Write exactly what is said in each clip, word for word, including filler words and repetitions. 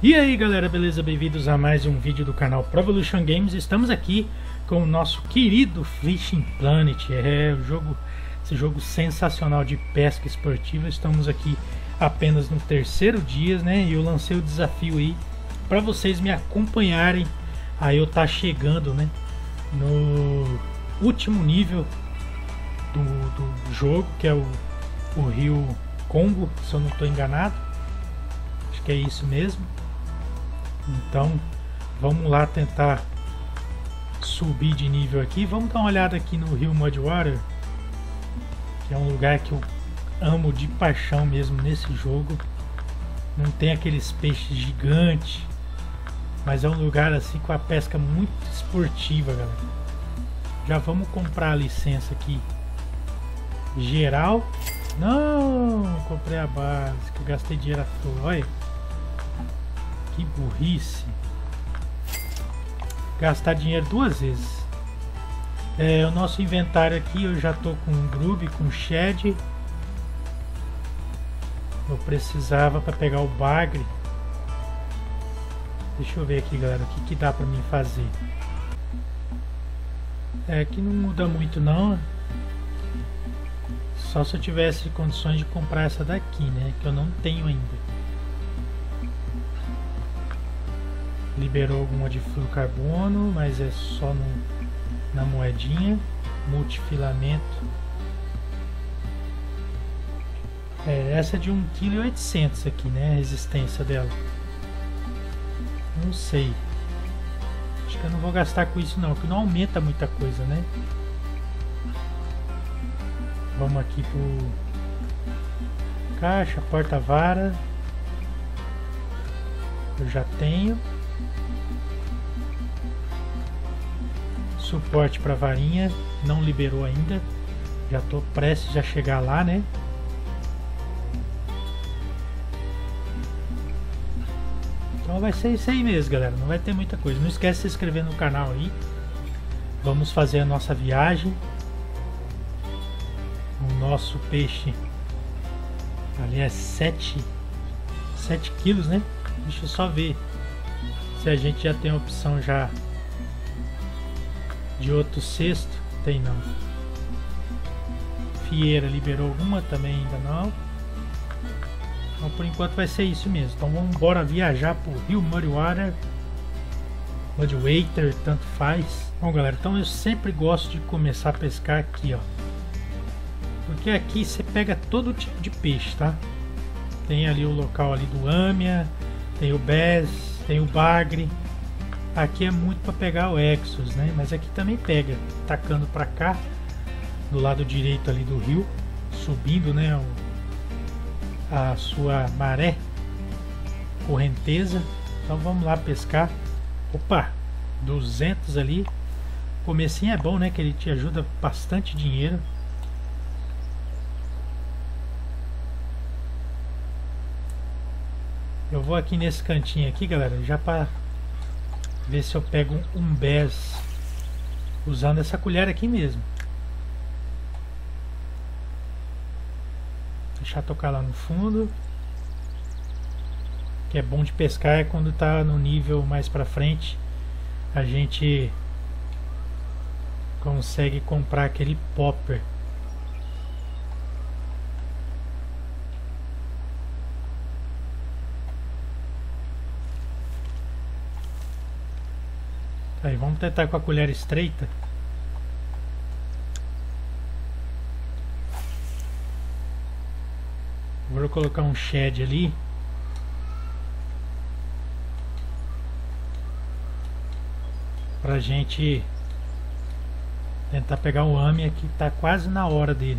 E aí galera, beleza? Bem-vindos a mais um vídeo do canal Pro Evolution Games. Estamos aqui com o nosso querido Fishing Planet. É o jogo, esse jogo sensacional de pesca esportiva. Estamos aqui apenas no terceiro dia, né? E eu lancei o desafio aí para vocês me acompanharem. Aí eu tá chegando, né, no último nível do, do jogo, que é o, o Rio Congo, se eu não estou enganado. Acho que é isso mesmo. Então vamos lá tentar subir de nível aqui. Vamos dar uma olhada aqui no Rio Mudwater, que é um lugar que eu amo de paixão mesmo nesse jogo. Não tem aqueles peixes gigantes, mas é um lugar assim com a pesca muito esportiva, galera. Já vamos comprar a licença aqui geral. Não, comprei a base, que eu gastei dinheiro à toa. Olha que burrice, gastar dinheiro duas vezes. É, o nosso inventário aqui, eu já tô com um grub, com shed. Eu precisava para pegar o bagre. Deixa eu ver aqui, galera, o que, que dá para mim fazer. É que não muda muito não. Só se eu tivesse condições de comprar essa daqui, né, que eu não tenho ainda. Liberou alguma de fluorcarbono, mas é só no, na moedinha. Multifilamento. É, essa é de um vírgula oitocentos quilos aqui, né? A resistência dela. Não sei. Acho que eu não vou gastar com isso não, porque não aumenta muita coisa, né? Vamos aqui pro caixa, porta-vara. Eu já tenho. Suporte para varinha, não liberou ainda. Já tô prestes a chegar lá, né? Então vai ser isso aí mesmo, galera. Não vai ter muita coisa. Não esquece de se inscrever no canal aí. Vamos fazer a nossa viagem. O nosso peixe ali é sete quilos, né? Deixa eu só ver se a gente já tem a opção já de outro cesto. Tem não. Fieira liberou alguma, também ainda não. Então por enquanto vai ser isso mesmo. Então vamos embora viajar pro Rio Mudwater, Mudwater, tanto faz. Bom galera, então eu sempre gosto de começar a pescar aqui, ó, porque aqui você pega todo tipo de peixe, tá? Tem ali o local ali do Amia, tem o Bass, tem o Bagre. Aqui é muito para pegar o Exos, né? Mas aqui também pega, tacando para cá, do lado direito ali do rio, subindo, né, o, a sua maré, correnteza. Então vamos lá pescar. Opa, duzentos ali. Comecinho é bom, né? Que ele te ajuda bastante dinheiro. Eu vou aqui nesse cantinho aqui, galera, já para ver se eu pego um, um bass usando essa colher aqui mesmo. Deixar tocar lá no fundo. Que é bom de pescar é quando tá no nível mais pra frente. A gente consegue comprar aquele popper. Aí, vamos tentar com a colher estreita. Vou colocar um shed ali. Pra gente tentar pegar o Amia, que tá quase na hora dele.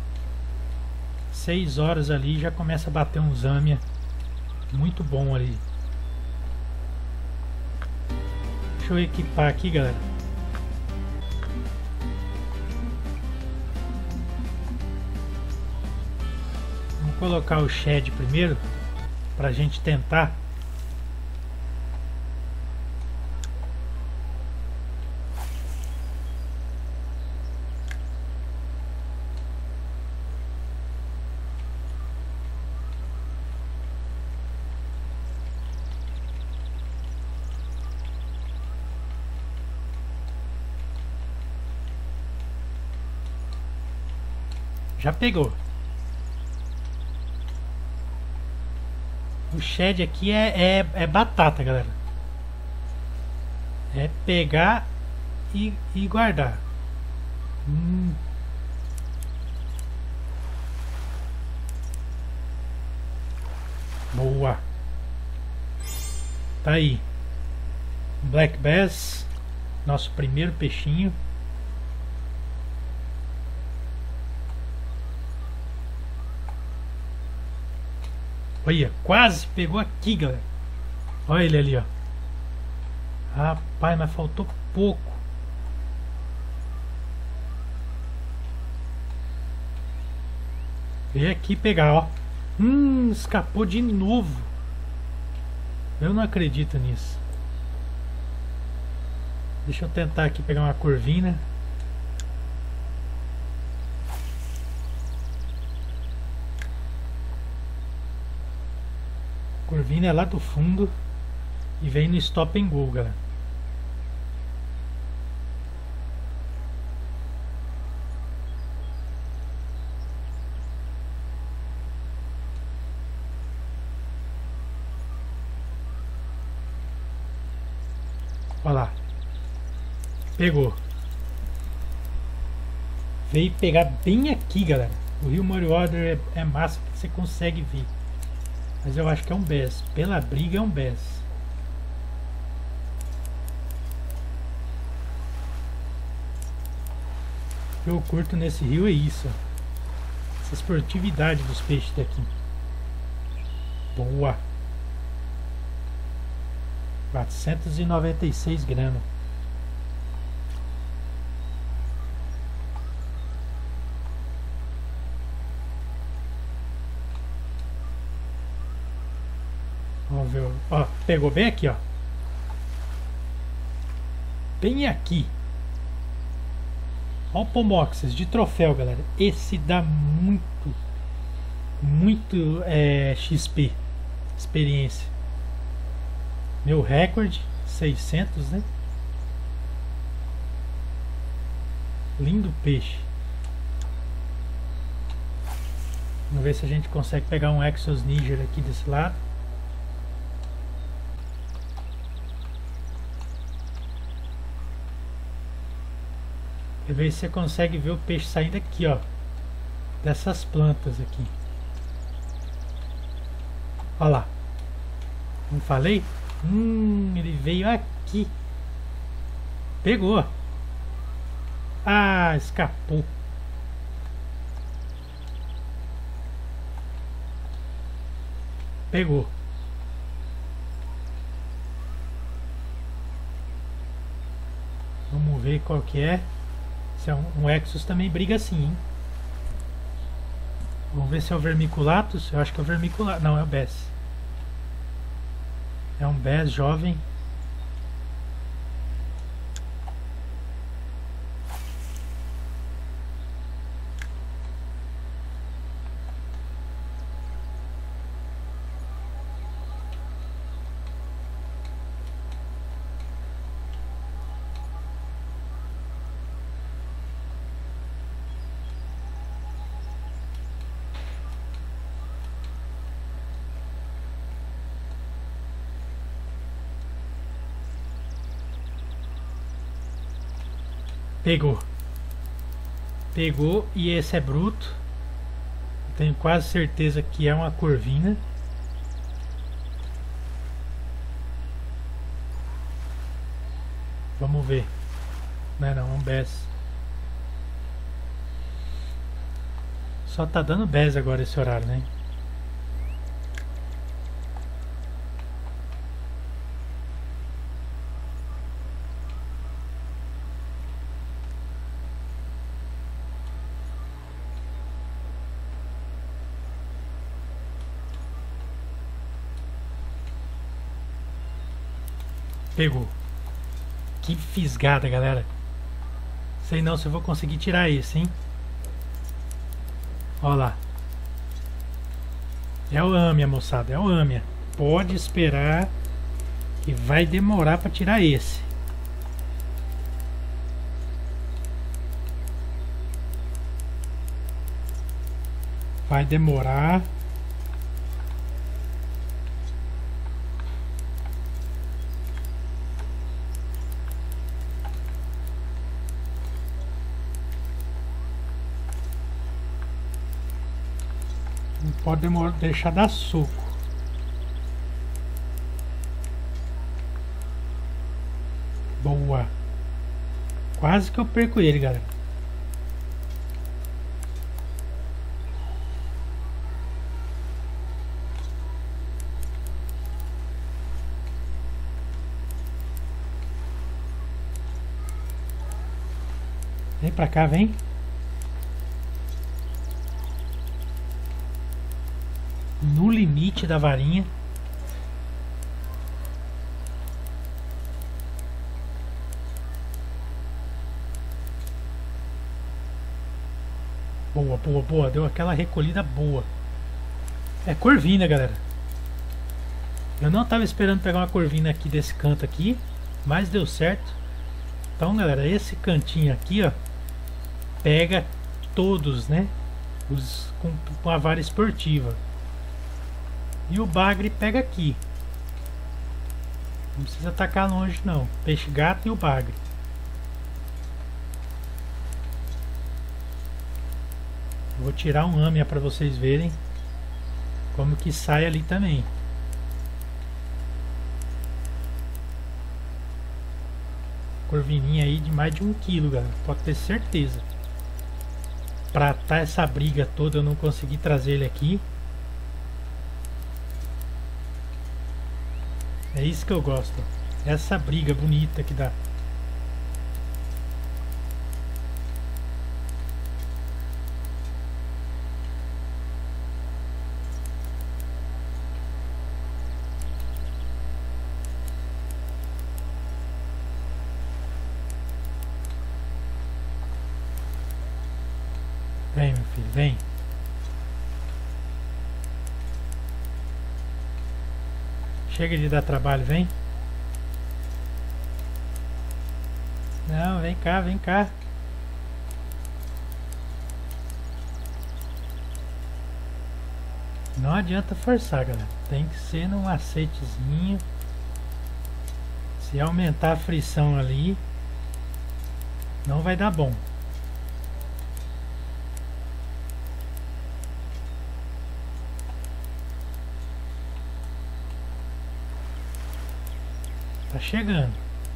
Seis horas ali já começa a bater uns Amia muito bom ali. Deixa eu equipar aqui, galera. Vamos colocar o shed primeiro, pra gente tentar. Já pegou. O shed aqui é, é, é batata, galera. É pegar e, e guardar. Hum. Boa. Tá aí. Black Bass. Nosso primeiro peixinho. Olha, quase pegou aqui, galera. Olha ele ali, ó. Rapaz, mas faltou pouco. Veio aqui pegar, ó. Hum, escapou de novo. Eu não acredito nisso. Deixa eu tentar aqui pegar uma curvina. Curvina é lá do fundo e vem no stop and go, galera. Olha lá. Pegou. Veio pegar bem aqui, galera. O Rio Moriorder é, é massa que você consegue ver. Mas eu acho que é um bass. Pela briga é um bass. O que eu curto nesse rio é isso. Essa esportividade dos peixes daqui. Boa. quatrocentos e noventa e seis gramas. Vamos ver. Ó, pegou bem aqui, ó. Bem aqui. Ó o Pomoxis de troféu, galera. Esse dá muito, muito é, X P. Experiência. Meu recorde, seiscentos, né? Lindo peixe. Vamos ver se a gente consegue pegar um Exos Niger aqui desse lado. E ver se você consegue ver o peixe saindo aqui, ó. Dessas plantas aqui. Olha lá. Não falei? Hum, ele veio aqui. Pegou. Ah, escapou. Pegou. Vamos ver qual que é. Se é um, um Exos também briga assim, hein? Vamos ver se é o Vermiculatus. Eu acho que é o Vermiculatus. Não, é o Bass. É um Bass jovem. Pegou. Pegou e esse é bruto. Tenho quase certeza que é uma corvina. Vamos ver. Não é não, é um Bass. Só tá dando Bass agora esse horário, né? Pegou. Que fisgada, galera. Sei não se eu vou conseguir tirar esse, hein? Olha lá. É o âmia, moçada. É o âmia. Pode esperar que vai demorar para tirar esse. Vai demorar. Não pode demorar, deixar dar soco. Boa. Quase que eu perco ele, galera. Vem pra cá, vem. No limite da varinha. Boa, boa, boa. Deu aquela recolhida boa. É corvina, galera. Eu não estava esperando pegar uma corvina aqui desse canto aqui, mas deu certo. Então, galera, esse cantinho aqui, ó, pega todos, né? Os com, com a vara esportiva. E o bagre pega aqui. Não precisa atacar longe não. Peixe gato e o bagre. Vou tirar um âmia para vocês verem como que sai ali também. Corvininha aí de mais de um quilo, galera. Pode ter certeza. Pra tá essa briga toda eu não consegui trazer ele aqui. É isso que eu gosto. Essa briga bonita que dá. Vem, meu filho, vem. Chega de dar trabalho, vem. Não, vem cá, vem cá. Não adianta forçar, galera. Tem que ser num macetezinho. Se aumentar a frição ali, não vai dar bom. Tá chegando.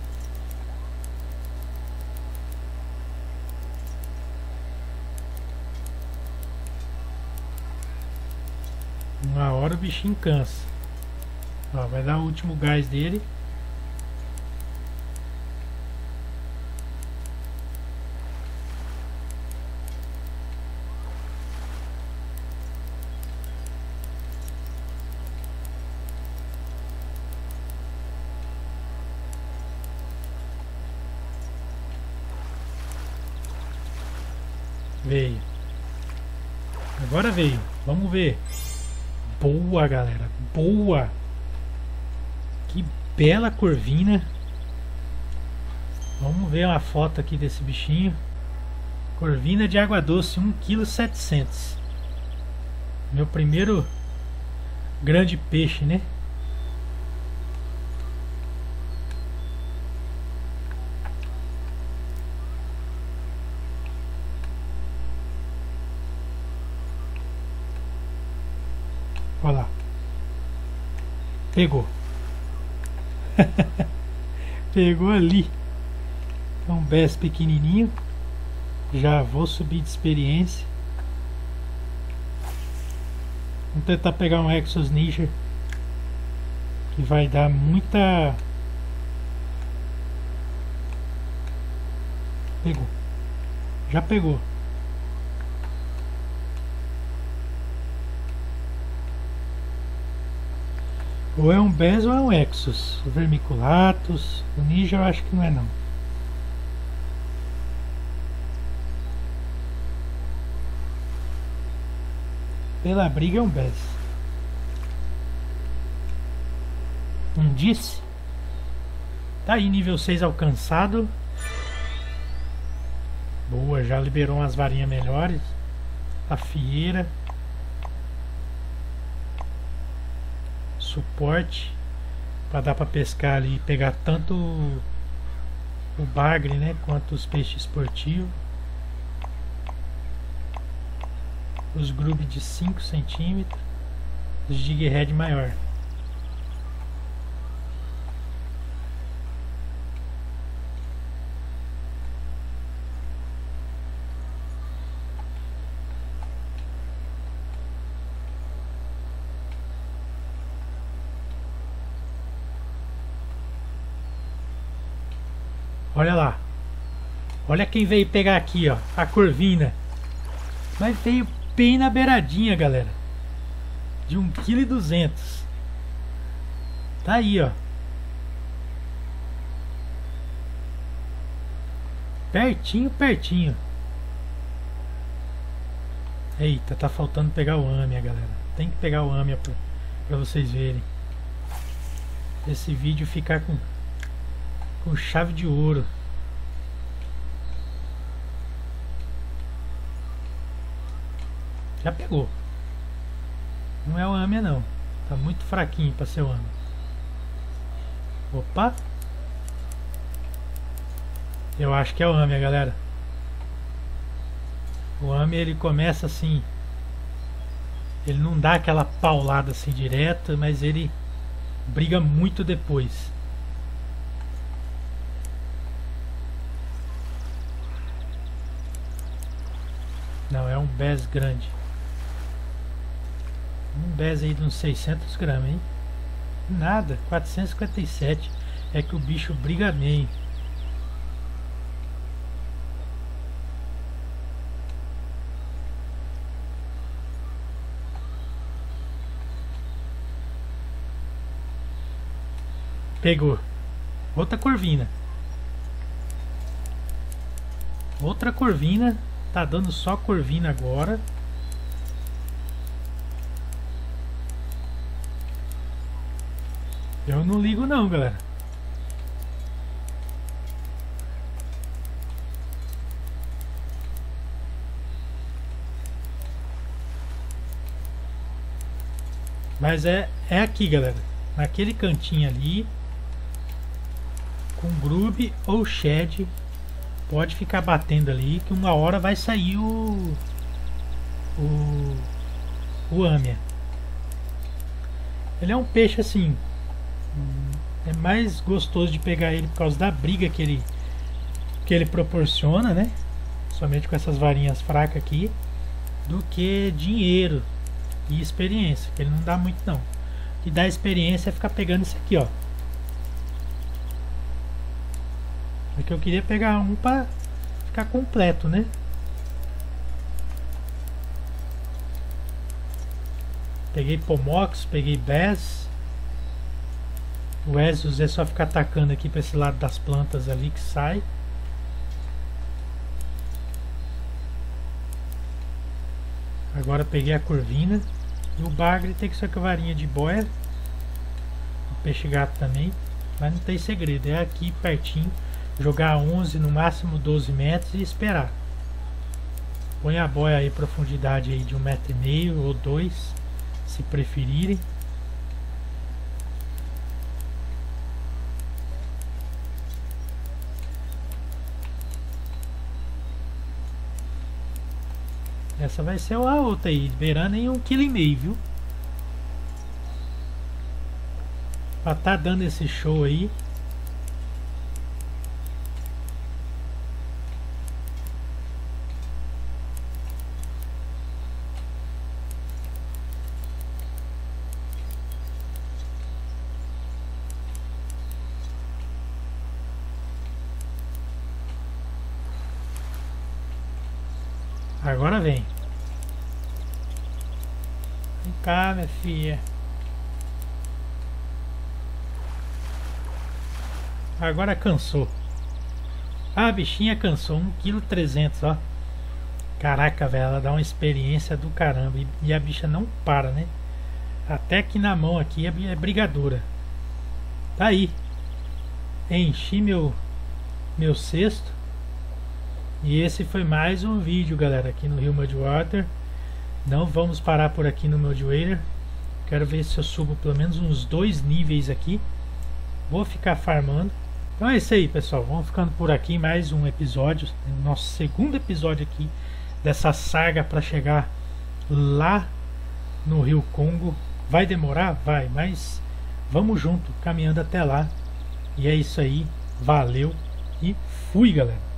Uma hora o bichinho cansa. Ó, vai dar o último gás dele. Veio. Agora veio. Vamos ver. Boa, galera. Boa. Que bela corvina. Vamos ver uma foto aqui desse bichinho. Corvina de água doce, um vírgula setecentos quilos. Meu primeiro grande peixe, né? Olha lá. Pegou. Pegou ali. É um bass pequenininho. Já vou subir de experiência. Vamos tentar pegar um Exos Ninja, que vai dar muita... Pegou. Já pegou. Ou é um Bass ou é um Exos. O Vermiculatus. O Ninja eu acho que não é não. Pela briga é um Bass. Não disse? Tá aí, nível seis alcançado. Boa, já liberou umas varinhas melhores. A fieira. suporte para dar para pescar ali e pegar tanto o, o bagre, né, quanto os peixes esportivos. Os grub de cinco centímetros, os jighead maior. Olha lá. Olha quem veio pegar aqui, ó. A corvina. Mas veio bem na beiradinha, galera. De um vírgula duzentos quilos. Tá aí, ó. Pertinho, pertinho. Eita, tá faltando pegar o âmia, galera. Tem que pegar o âmia pra, pra vocês verem. Esse vídeo ficar com... com chave de ouro. Já pegou. Não é o âmia não. Tá muito fraquinho para ser o âmia. Opa. Eu acho que é o âmia, galera. O âmia ele começa assim. Ele não dá aquela paulada assim direta, mas ele briga muito depois. Não, é um bass grande. Um bass aí de uns seiscentos gramas, hein? Nada, quatrocentos e cinquenta e sete. É que o bicho briga bem. Pegou. Outra corvina. Outra corvina. Tá dando só corvina agora. Eu não ligo não, galera. Mas é, é aqui, galera. Naquele cantinho ali. Com grub ou shed. Pode ficar batendo ali que uma hora vai sair o o, o âmia. Ele é um peixe assim, é mais gostoso de pegar ele por causa da briga que ele que ele proporciona, né? Somente com essas varinhas fracas aqui, do que dinheiro e experiência, que ele não dá muito não. O que dá experiência é ficar pegando isso aqui, ó. É que eu queria pegar um para ficar completo, né? Peguei Pomox, peguei Bass. O Esus é só ficar atacando aqui para esse lado das plantas ali que sai. Agora peguei a corvina. E o bagre tem que ser com a varinha de boia. O peixe gato também. Mas não tem segredo, é aqui pertinho. Jogar onze, no máximo doze metros e esperar. Põe a boia aí, profundidade aí de um metro e meio ou dois, se preferirem. Essa vai ser a outra aí, beirando em um quilo e meio, viu? Pra tá dando esse show aí. Agora vem. Vem cá, minha filha. Agora cansou. A bichinha cansou. um vírgula trezentos quilos, ó. Caraca, velho. Ela dá uma experiência do caramba. E, e a bicha não para, né? Até que na mão aqui é, é brigadora. Tá aí. Enchi meu, meu cesto. E esse foi mais um vídeo, galera, aqui no Rio Mudwater. Não vamos parar por aqui no Mudwater. Quero ver se eu subo pelo menos uns dois níveis aqui. Vou ficar farmando. Então é isso aí, pessoal. Vamos ficando por aqui. Mais um episódio. Nosso segundo episódio aqui dessa saga para chegar lá no Rio Congo. Vai demorar? Vai, mas vamos junto, caminhando até lá. E é isso aí. Valeu e fui, galera.